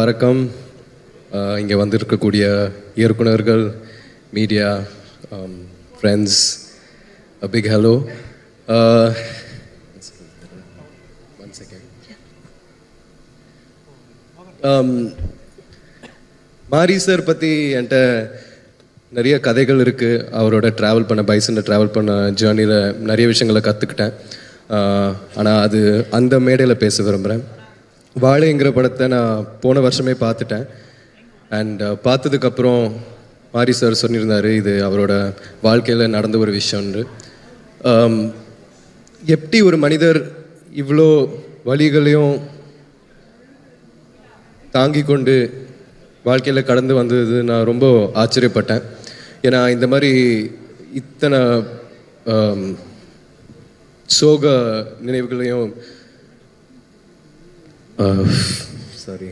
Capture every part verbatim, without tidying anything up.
வணக்கம். இங்கே வந்திருக்கக்கூடிய இயக்குனர்கள், media, friends, a big hello. Uh, one second. Um, Mari sir பற்றி என்கிட்ட நிறைய கதைகள் இருக்குது. அவரோட ட்ராவல் பண்ண பைசனில் ட்ராவல் பண்ண ஜேர்னியில் நிறைய விஷயங்களை கற்றுக்கிட்டேன். ஆனால் அது அந்த மேடையில் பேச விரும்புகிறேன். வாழைங்கிற படத்தை நான் போன வருஷமே பார்த்துட்டேன். அண்ட் பார்த்ததுக்கப்புறம் மாரி சார் சொல்லியிருந்தார், இது அவரோட வாழ்க்கையில் நடந்த ஒரு விஷயம்னு. எப்படி ஒரு மனிதர் இவ்வளோ வழிகளையும் தாங்கி கொண்டு வாழ்க்கையில் கடந்து வந்தது நான் ரொம்ப ஆச்சரியப்பட்டேன். ஏன்னா இந்த மாதிரி இத்தனை சோக நினைவுகளையும் சாரி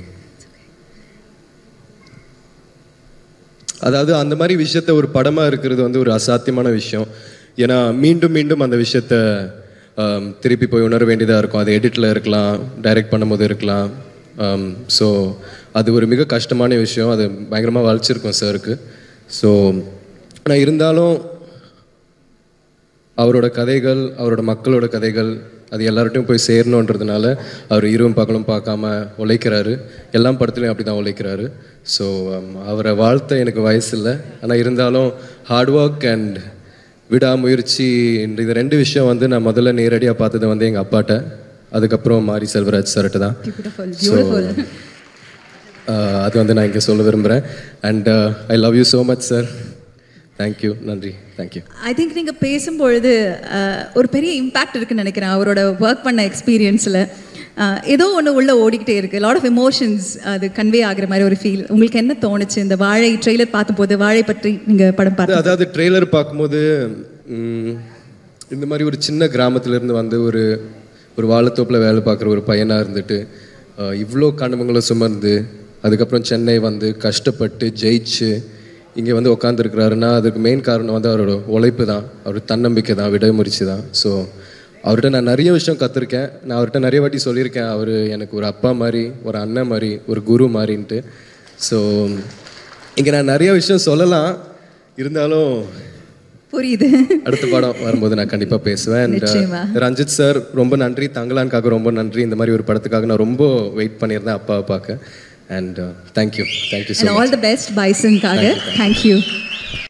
அதாவது அந்த மாதிரி விஷயத்த ஒரு படமாக இருக்கிறது வந்து ஒரு அசாத்தியமான விஷயம். ஏன்னா மீண்டும் மீண்டும் அந்த விஷயத்த திருப்பி போய் உணர வேண்டியதாக இருக்கும். அது எடிட்டில் இருக்கலாம், டைரக்ட் பண்ணும்போது இருக்கலாம். ஸோ அது ஒரு மிக கஷ்டமான விஷயம். அது பயங்கரமாக வளைச்சிருக்கும் சாருக்கு. ஸோ ஆனால் இருந்தாலும் அவரோட கதைகள், அவரோட மக்களோட கதைகள் அது எல்லார்ட்டையும் போய் சேரணுன்றதுனால அவர் இரவும் பகலும் பார்க்காம உழைக்கிறாரு. எல்லா படத்துலையும் அப்படி தான் உழைக்கிறாரு. ஸோ அவரை வாழ்த்த எனக்கு வயசு இல்லை. ஆனால் இருந்தாலும் ஹார்ட் ஒர்க் அண்ட் விடாமுயற்சி இது ரெண்டு விஷயம் வந்து நான் முதல்ல நேரடியாக பார்த்தது வந்து எங்கள் அப்பாட்ட, அதுக்கப்புறம் மாரி செல்வராஜ் சார்கிட்ட தான். ஸோ அது வந்து நான் இங்கே சொல்ல விரும்புகிறேன். And I love you so much sir. Thank you, நன்றி, தேங்க்யூ. ஐ திங்க் நீங்கள் பேசும்பொழுது ஒரு பெரிய இம்பேக்ட் இருக்குன்னு நினைக்கிறேன். அவரோட ஒர்க் பண்ண எக்ஸ்பீரியன்ஸில் ஏதோ ஒன்று உள்ளே ஓடிக்கிட்டே இருக்குது. லாட் ஆஃப் எமோஷன்ஸ் அது கன்வே ஆகிற மாதிரி ஒரு ஃபீல். உங்களுக்கு என்ன தோணுச்சு இந்த வாழை ட்ரெய்லர் பார்க்கும்போது? வாழை பற்றி நீங்கள் படம் பார்த்து, அதாவது ட்ரெய்லர் பார்க்கும்போது இந்த மாதிரி ஒரு சின்ன கிராமத்துலேருந்து வந்து ஒரு ஒரு வாழைத்தோப்பில் வேலை பார்க்குற ஒரு பையனாக இருந்துட்டு இவ்வளோ கனவுங்களை சுமந்து அதுக்கப்புறம் சென்னை வந்து கஷ்டப்பட்டு ஜெயிச்சு இங்கே வந்து உட்காந்துருக்கிறாருன்னா அதுக்கு மெயின் காரணம் வந்து அவரோட உழைப்பு தான், அவரோட தன்னம்பிக்கை தான், விடாமுயற்சி தான். ஸோ அவர்கிட்ட நான் நிறைய விஷயம் கற்றுருக்கேன். நான் அவர்கிட்ட நிறைய வாட்டி சொல்லியிருக்கேன், அவர் எனக்கு ஒரு அப்பா மாதிரி, ஒரு அண்ணன் மாதிரி, ஒரு குரு மாதிரின்ட்டு. ஸோ இங்கே நான் நிறைய விஷயம் சொல்லலாம், இருந்தாலும் புரியுது. அடுத்த படம் வரும்போது நான் கண்டிப்பாக பேசுவேன். ரஞ்சித் சார் ரொம்ப நன்றி. தங்கலானுக்காக ரொம்ப நன்றி. இந்த மாதிரி ஒரு படத்துக்காக நான் ரொம்ப வெயிட் பண்ணியிருந்தேன் அப்பாவை பார்க்க. And thank you, thank you so much. All the best பைசனுக்காக. தேங்க்யூ.